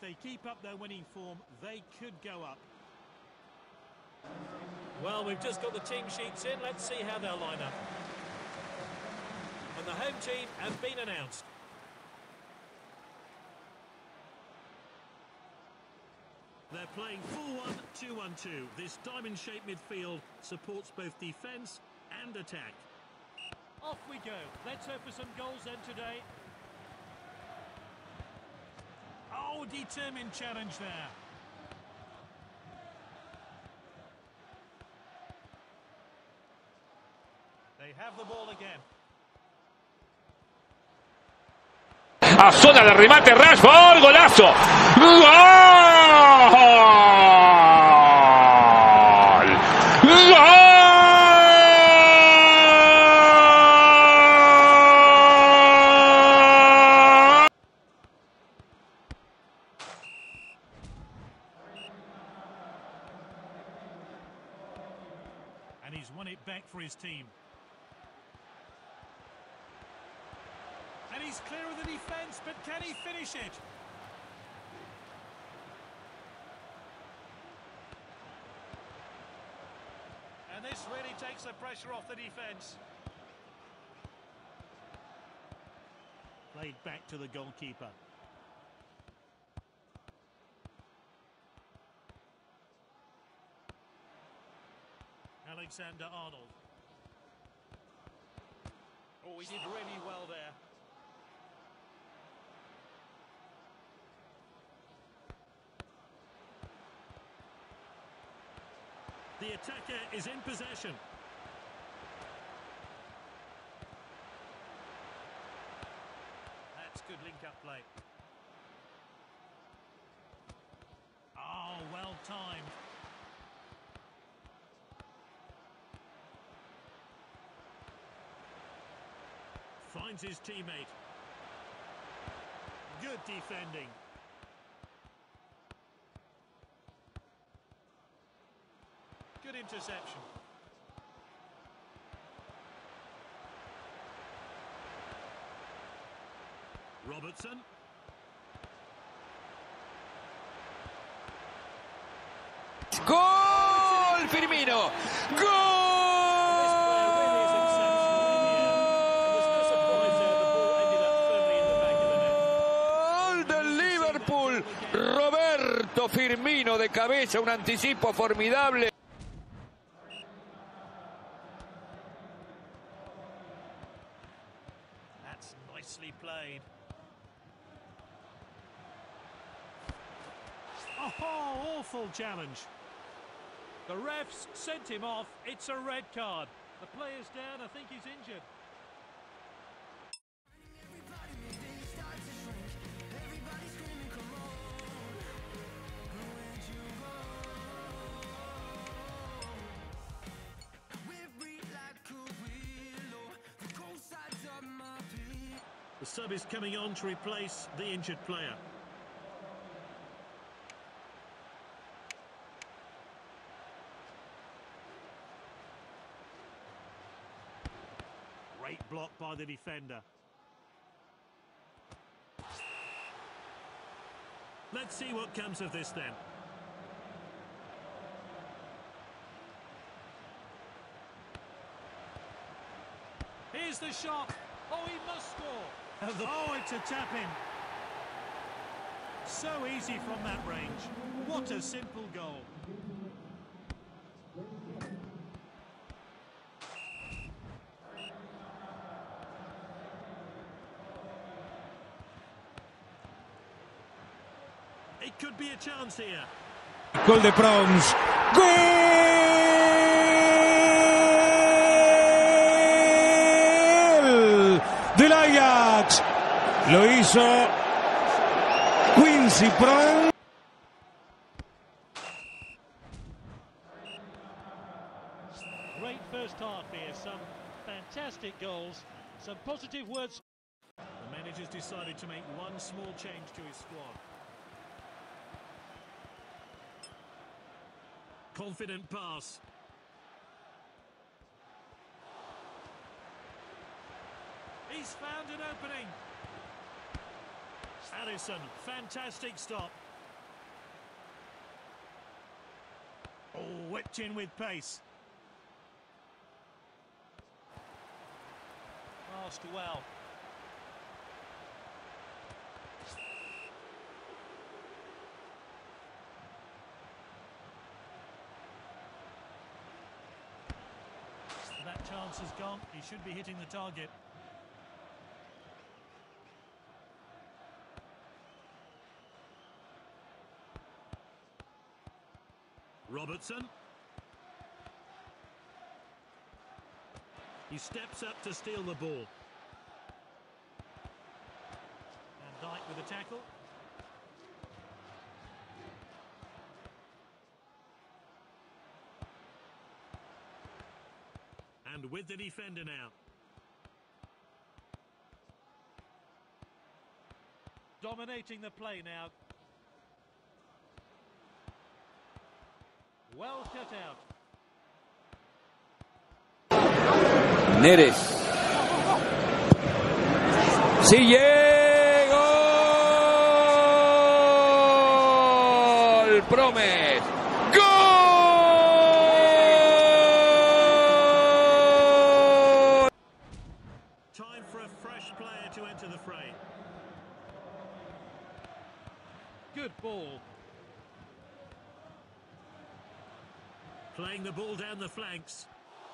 they keep up their winning form, they could go up. Well, we've just got the team sheets in. Let's see how they'll line up. And the home team has been announced. They're playing 4-1-2-1-2. This diamond-shaped midfield supports both defence and attack. Off we go. Let's hope for some goals then today. Oh, determined challenge there. They have the ball again. A zona de remate, Rashford, golazo. ¡Gol! ¡Gol! And he's won it back for his team. And he's clear of the defence, but can he finish it? And this really takes the pressure off the defence. Played back to the goalkeeper. Alexander-Arnold. Oh, he did really well there. The attacker is in possession. That's good link-up play. Oh, well timed. Finds his teammate. Good defending. Good interception. Robertson. ¡Gol! Firmino. ¡Gol! Roberto Firmino de cabeza, un anticipo formidable. That's nicely played. Oh, awful challenge. The refs sent him off. It's a red card. The player's down. I think he's injured. The sub is coming on to replace the injured player. Great block by the defender. Let's see what comes of this then. Here's the shot. Oh, he must score. Oh, it's a tap-in. So easy from that range. What a simple goal. It could be a chance here. Gol de Proms. Gol del Ajax. Lo hizo Quincy Promes. Great first half here. Some fantastic goals. Some positive words. The manager's decided to make one small change to his squad. Confident pass. He's found an opening. Alisson, fantastic stop. Oh, whipped in with pace. Passed well. That chance has gone. He should be hitting the target. Robertson. He steps up to steal the ball. Van Dijk with a tackle. And with the defender now. Dominating the play now. Well cut out. Neres. Sigue. Gol. Promes. Gol. Time for a fresh player to enter the fray. Good ball. Playing the ball down the flanks.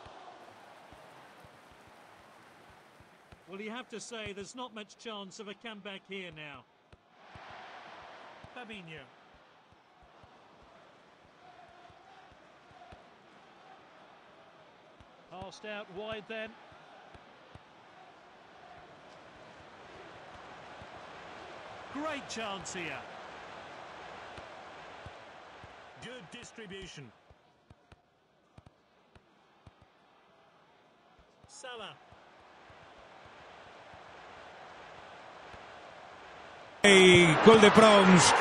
Well, you have to say there's not much chance of a comeback here now. Fabinho. Passed out wide then. Great chance here. Good distribution. Salah. Gol de Proms.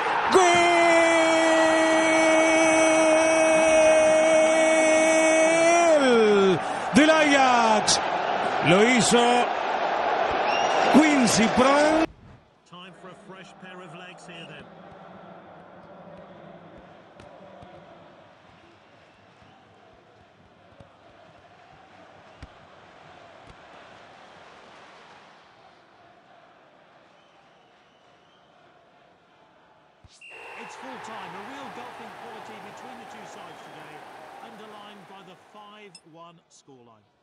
¡Gol! Del Ajax. Lo hizo Quincy Promes. Time for a fresh pair of legs here then. It's full time, a real golfing quality between the two sides today, underlined by the 5-1 scoreline.